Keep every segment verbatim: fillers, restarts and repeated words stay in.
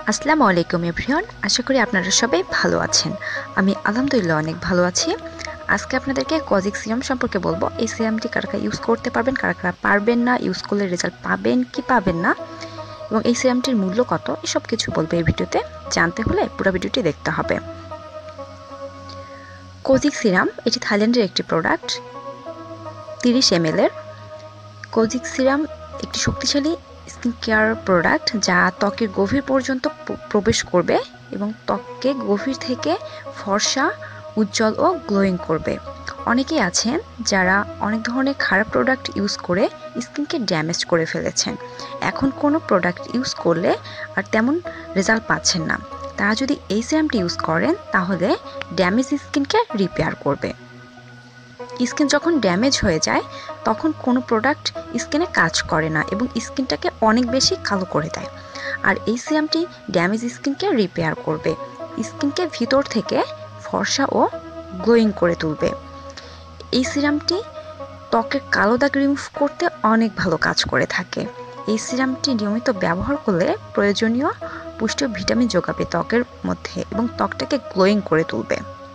আসসালামু আলাইকুম এভরিওয়ান, আশা করি আপনারা সবাই ভালো আছেন। আমি আলহামদুলিল্লাহ অনেক ভালো আছি। আজকে আপনাদেরকে কজিক সিরাম সম্পর্কে বলবো। এই সিরামটি কারা কারা ইউজ করতে পারবেন, কারা কারা পারবেন না, ইউজ করলে রেজাল্ট পাবেন কি পাবেন না, এবং এই সিরামটির মূল্য কত, এসব কিছু বলবো এই ভিডিওতে। জানতে হলে পুরো ভিডিওটি দেখতে হবে। কজিক সিরাম এটি থাইল্যান্ডের একটি প্রোডাক্ট, তিরিশ এম এল এর। কজিক সিরাম একটি শক্তিশালী স্কিন কেয়ার প্রোডাক্ট যা ত্বকের গভীর পর্যন্ত প্রবেশ করবে এবং ত্বককে গভীর থেকে ফর্সা, উজ্জ্বল ও গ্লোয়িং করবে। অনেকেই আছেন যারা অনেক ধরনের খারাপ প্রোডাক্ট ইউজ করে স্কিনকে ড্যামেজ করে ফেলেছেন। এখন কোনো প্রোডাক্ট ইউজ করলে আর তেমন রেজাল্ট পাচ্ছেন না। তারা যদি এই সিরামটি ইউজ করেন তাহলে ড্যামেজ স্কিনকে রিপেয়ার করবে। স্কিন যখন ড্যামেজ হয়ে যায় তখন কোনো প্রোডাক্ট স্কিনে কাজ করে না এবং স্কিনটাকে অনেক বেশি কালো করে দেয়। আর এই সিরামটি ড্যামেজ স্কিনকে রিপেয়ার করবে, স্কিনকে ভিতর থেকে ফর্সা ও গ্লোয়িং করে তুলবে। এই সিরামটি ত্বকের কালো দাগ রিমুভ করতে অনেক ভালো কাজ করে থাকে। এই সিরামটি নিয়মিত ব্যবহার করলে প্রয়োজনীয় পুষ্টি ও ভিটামিন যোগাবে ত্বকের মধ্যে এবং ত্বকটাকে গ্লোয়িং করে তুলবে।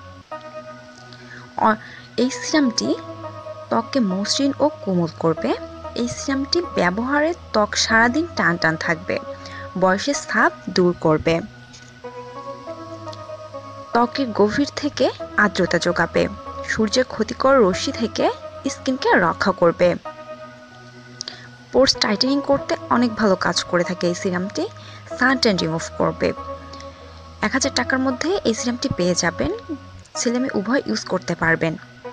এই সিরামটি ত্বককে মসৃণ ও কোমল করবে। এই সিরামটি ব্যবহারে ত্বক সারাদিন টান টান থাকবে, বয়সের ছাপ দূর করবে, ত্বকের গভীর থেকে আর্দ্রতা যোগাবে, সূর্যের ক্ষতিকর রশ্মি থেকে স্কিনকে রক্ষা করবে, পোরস টাইটেনিং করতে অনেক ভালো কাজ করে থাকে এই সিরামটি, সান ট্যান রিমুভ করবে। এক হাজার টাকার মধ্যে এই সিরামটি পেয়ে যাবেন, ছেলেমেয়ে উভয় ইউজ করতে পারবেন।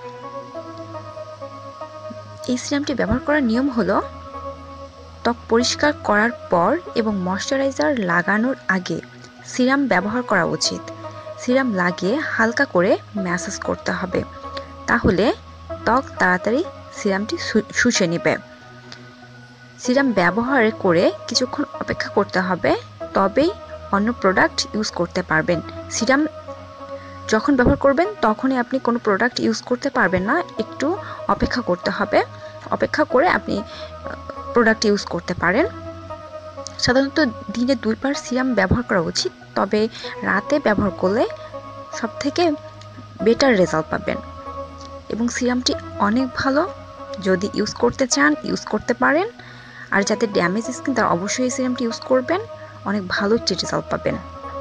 এই সিরামটি ব্যবহার করার নিয়ম হলো, ত্বক পরিষ্কার করার পর এবং ময়শ্চারাইজার লাগানোর আগে সিরাম ব্যবহার করা উচিত। সিরাম লাগিয়ে হালকা করে ম্যাসাজ করতে হবে, তাহলে ত্বক তাড়াতাড়ি সিরামটি শুষে নেবে। সিরাম ব্যবহার করে কিছুক্ষণ অপেক্ষা করতে হবে, তবেই অন্য প্রোডাক্ট ইউজ করতে পারবেন। সিরাম যখন ব্যবহার করবেন তখনই আপনি কোনো প্রোডাক্ট ইউজ করতে পারবেন না, একটু অপেক্ষা করতে হবে। অপেক্ষা করে আপনি প্রোডাক্ট ইউজ করতে পারেন। সাধারণত দিনে দুইবার সিরাম ব্যবহার করা উচিত, তবে রাতে ব্যবহার করলে সবথেকে বেটার রেজাল্ট পাবেন। এবং সিরামটি অনেক ভালো, যদি ইউজ করতে চান ইউজ করতে পারেন। আর যাদের ড্যামেজ স্কিন তারা অবশ্যই এই সিরামটি ইউজ করবেন, অনেক ভালো একটি রেজাল্ট পাবেন।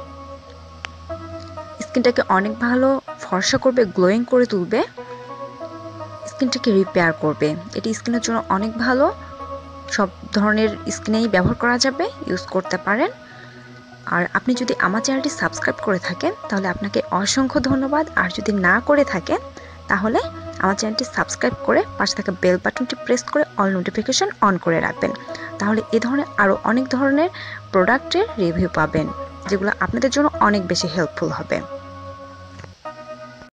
স্কিনটাকে অনেক ভালো ফর্সা করবে, গ্লোয়িং করে তুলবে, স্কিনটাকে রিপেয়ার করবে। এটি স্কিনের জন্য অনেক ভালো, সব ধরনের স্কিনেই ব্যবহার করা যাবে, ইউজ করতে পারেন। আর আপনি যদি আমার চ্যানেলটি সাবস্ক্রাইব করে থাকেন তাহলে আপনাকে অসংখ্য ধন্যবাদ। আর যদি না করে থাকেন তাহলে আমার চ্যানেলটি সাবস্ক্রাইব করে পাশে থাকা বেল বাটনটি প্রেস করে অল নোটিফিকেশন অন করে রাখবেন, তাহলে এ ধরনের আরও অনেক ধরনের প্রোডাক্টের রিভিউ পাবেন যেগুলো আপনাদের জন্য অনেক বেশি হেল্পফুল হবে।